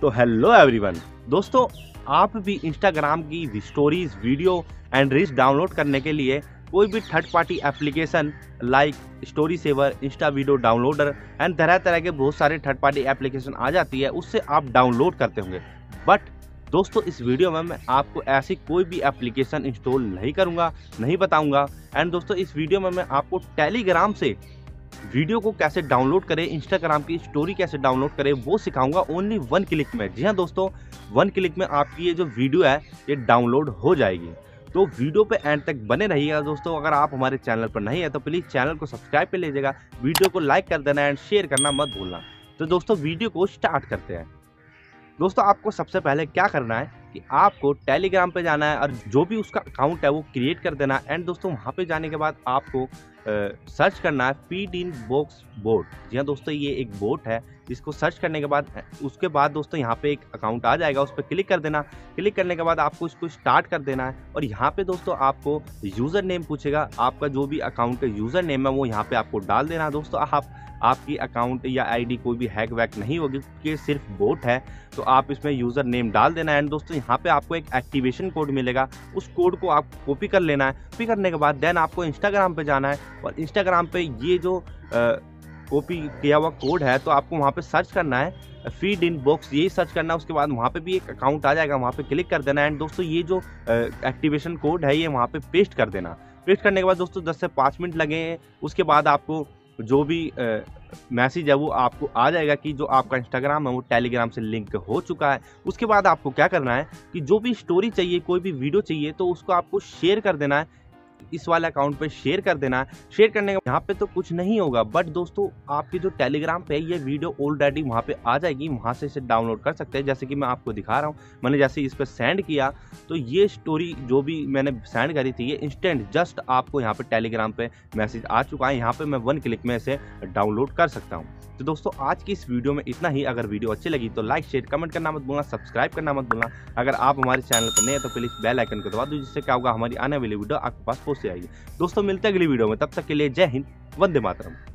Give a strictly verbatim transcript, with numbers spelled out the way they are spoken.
तो hello everyone दोस्तों, आप भी इंस्टाग्राम की stories, video and reels download करने के लिए कोई भी third party application like story saver, insta video downloader and तरह तरह के बहुत सारे थर्ड पार्टी एप्लीकेशन आ जाती है, उससे आप डाउनलोड करते होंगे। बट दोस्तों, इस वीडियो में मैं आपको ऐसी कोई भी एप्लीकेशन इंस्टॉल नहीं करूंगा, नहीं बताऊंगा। एंड दोस्तों, इस वीडियो में मैं आपको टेलीग्राम से वीडियो को कैसे डाउनलोड करें, इंस्टाग्राम की स्टोरी कैसे डाउनलोड करें, वो सिखाऊंगा ओनली वन क्लिक में। जी हाँ दोस्तों, वन क्लिक में आपकी ये जो वीडियो है ये डाउनलोड हो जाएगी। तो वीडियो पे एंड तक बने रहिएगा दोस्तों। अगर आप हमारे चैनल पर नहीं है तो प्लीज़ चैनल को सब्सक्राइब कर लीजिएगा, वीडियो को लाइक कर देना एंड शेयर करना मत भूलना। तो दोस्तों, वीडियो को स्टार्ट करते हैं। दोस्तों, आपको सबसे पहले क्या करना है कि आपको टेलीग्राम पे जाना है और जो भी उसका अकाउंट है वो क्रिएट कर देना है। एंड दोस्तों, वहाँ पे जाने के बाद आपको सर्च करना है फीड इन बॉक्स बोट। जी हाँ दोस्तों, ये एक बोट है। इसको सर्च करने के बाद उसके बाद दोस्तों यहाँ पे एक अकाउंट आ जाएगा, उस पर क्लिक कर देना। क्लिक करने के बाद आपको इसको स्टार्ट कर देना है और यहाँ पे दोस्तों आपको यूज़र नेम पूछेगा। आपका जो भी अकाउंट का यूज़र नेम है वो यहाँ पे आपको डाल देना। दोस्तों, आप आपकी अकाउंट या आईडी कोई भी हैक वैक नहीं होगी क्योंकि सिर्फ बोट है, तो आप इसमें यूज़र नेम डाल देना है। एंड दोस्तों, यहाँ पे आपको एक एक्टिवेशन कोड मिलेगा, उस कोड को आप कॉपी कर लेना है। कॉपी करने के बाद देन आपको इंस्टाग्राम पे जाना है और इंस्टाग्राम पे ये जो कॉपी किया हुआ कोड है तो आपको वहाँ पे सर्च करना है फीड इन बॉक्स, यही सर्च करना है। उसके बाद वहाँ पे भी एक अकाउंट आ जाएगा, वहाँ पे क्लिक कर देना है। एंड दोस्तों, ये जो एक्टिवेशन कोड है ये वहाँ पे पेस्ट कर देना। पेस्ट करने के बाद दोस्तों दस से पाँच मिनट लगे, उसके बाद आपको जो भी मैसेज है वो आपको आ जाएगा कि जो आपका इंस्टाग्राम है वो टेलीग्राम से लिंक हो चुका है। उसके बाद आपको क्या करना है कि जो भी स्टोरी चाहिए, कोई भी वीडियो चाहिए, तो उसको आपको शेयर कर देना है, इस वाले अकाउंट पे शेयर कर देना है। शेयर करने के यहाँ पे तो कुछ नहीं होगा, बट दोस्तों आपके जो टेलीग्राम पे ये वीडियो ऑलरेडी वहाँ पे आ जाएगी, वहाँ से इसे डाउनलोड कर सकते हैं। जैसे कि मैं आपको दिखा रहा हूँ, मैंने जैसे इस पर सेंड किया तो ये स्टोरी जो भी मैंने सेंड करी थी ये इंस्टेंट जस्ट आपको यहाँ पे टेलीग्राम पे मैसेज आ चुका है। यहाँ पे मैं वन क्लिक में इसे डाउनलोड कर सकता हूँ। तो दोस्तों, आज की इस वीडियो में इतना ही। अगर वीडियो अच्छी लगी तो लाइक, शेयर, कमेंट करना मत भूलना, सब्सक्राइब करना मत भूलना। अगर आप हमारे चैनल पर नए हैं तो प्लीज़ बेल आइकन को दबा दो, जिससे क्या होगा, हमारी आने वाली वीडियो आपके पास पहुंच जाएगी। दोस्तों, मिलते हैं अगली वीडियो में, तब तक के लिए जय हिंद, वंदे मातरम।